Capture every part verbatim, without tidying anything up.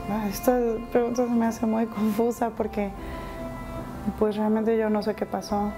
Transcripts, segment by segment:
Esta pregunta se me hace muy confusa porque pues realmente yo no sé qué pasó.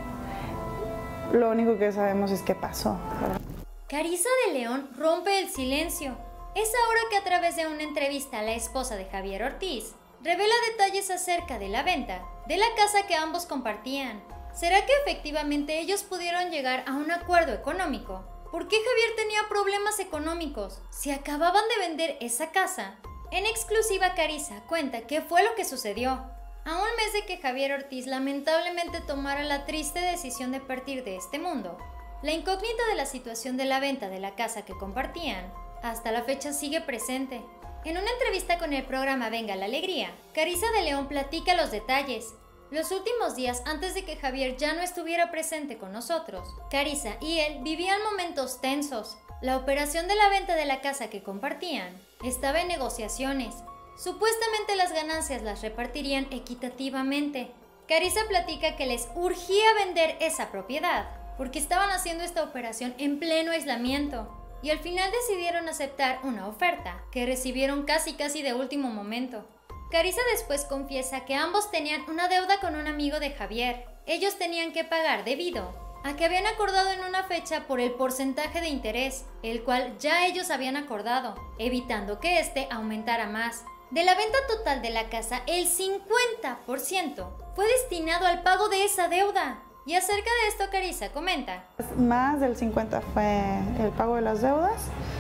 Lo único que sabemos es qué pasó, ¿verdad? Carissa de León rompe el silencio. Es ahora que a través de una entrevista a la esposa de Javier Ortiz, revela detalles acerca de la venta de la casa que ambos compartían. ¿Será que efectivamente ellos pudieron llegar a un acuerdo económico? ¿Por qué Javier tenía problemas económicos si acababan de vender esa casa? En exclusiva, Carissa cuenta qué fue lo que sucedió. A un mes de que Javier Ortiz lamentablemente tomara la triste decisión de partir de este mundo, la incógnita de la situación de la venta de la casa que compartían hasta la fecha sigue presente. En una entrevista con el programa Venga la Alegría, Carissa de León platica los detalles. Los últimos días antes de que Javier ya no estuviera presente con nosotros, Carissa y él vivían momentos tensos. La operación de la venta de la casa que compartían estaba en negociaciones. Supuestamente las ganancias las repartirían equitativamente. Carissa platica que les urgía vender esa propiedad porque estaban haciendo esta operación en pleno aislamiento y al final decidieron aceptar una oferta que recibieron casi casi de último momento. Carissa después confiesa que ambos tenían una deuda con un amigo de Javier. Ellos tenían que pagar debido a que habían acordado en una fecha por el porcentaje de interés, el cual ya ellos habían acordado, evitando que este aumentara más. De la venta total de la casa, el cincuenta por ciento fue destinado al pago de esa deuda. Y acerca de esto, Carissa comenta: Más del cincuenta fue el pago de las deudas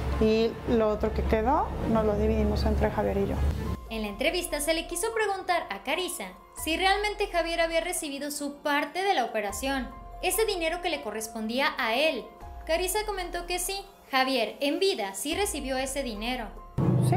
y lo otro que quedó nos lo dividimos entre Javier y yo. En la entrevista se le quiso preguntar a Carissa si realmente Javier había recibido su parte de la operación, ese dinero que le correspondía a él. Carissa comentó que sí, Javier en vida sí recibió ese dinero. Sí,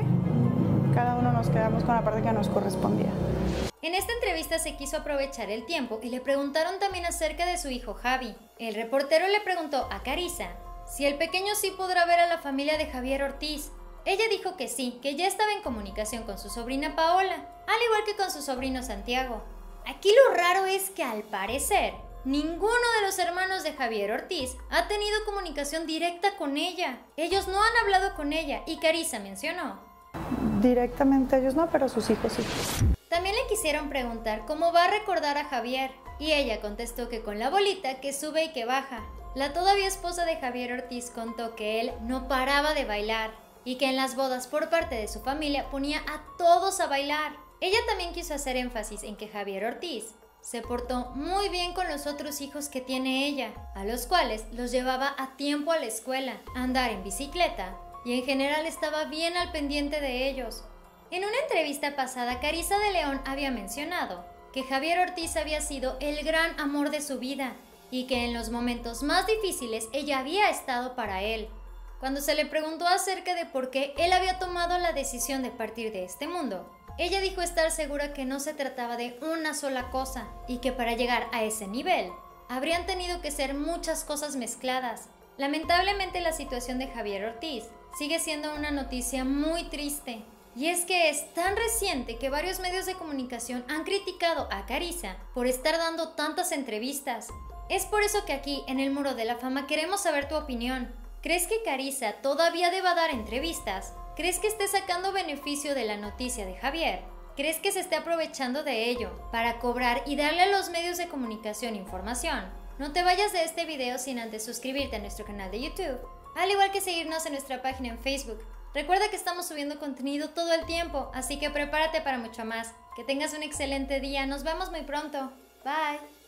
cada uno nos quedamos con la parte que nos correspondía. En esta entrevista se quiso aprovechar el tiempo y le preguntaron también acerca de su hijo Javi. El reportero le preguntó a Carissa si el pequeño sí podrá ver a la familia de Javier Ortiz. Ella dijo que sí, que ya estaba en comunicación con su sobrina Paola, al igual que con su sobrino Santiago. Aquí lo raro es que al parecer, ninguno de los hermanos de Javier Ortiz ha tenido comunicación directa con ella. Ellos no han hablado con ella y Carissa mencionó: Directamente ellos no, pero sus hijos sí. También le quisieron preguntar cómo va a recordar a Javier y ella contestó que con la bolita que sube y que baja. La todavía esposa de Javier Ortiz contó que él no paraba de bailar y que en las bodas por parte de su familia ponía a todos a bailar. Ella también quiso hacer énfasis en que Javier Ortiz se portó muy bien con los otros hijos que tiene ella, a los cuales los llevaba a tiempo a la escuela, a andar en bicicleta y en general estaba bien al pendiente de ellos. En una entrevista pasada, Carissa de León había mencionado que Javier Ortiz había sido el gran amor de su vida y que en los momentos más difíciles ella había estado para él. Cuando se le preguntó acerca de por qué él había tomado la decisión de partir de este mundo, ella dijo estar segura que no se trataba de una sola cosa y que para llegar a ese nivel habrían tenido que ser muchas cosas mezcladas. Lamentablemente la situación de Javier Ortiz sigue siendo una noticia muy triste. Y es que es tan reciente que varios medios de comunicación han criticado a Carissa por estar dando tantas entrevistas. Es por eso que aquí, en el Muro de la Fama, queremos saber tu opinión. ¿Crees que Carissa todavía deba dar entrevistas? ¿Crees que esté sacando beneficio de la noticia de Javier? ¿Crees que se esté aprovechando de ello para cobrar y darle a los medios de comunicación información? No te vayas de este video sin antes suscribirte a nuestro canal de YouTube, al igual que seguirnos en nuestra página en Facebook. Recuerda que estamos subiendo contenido todo el tiempo, así que prepárate para mucho más. Que tengas un excelente día. Nos vemos muy pronto. Bye.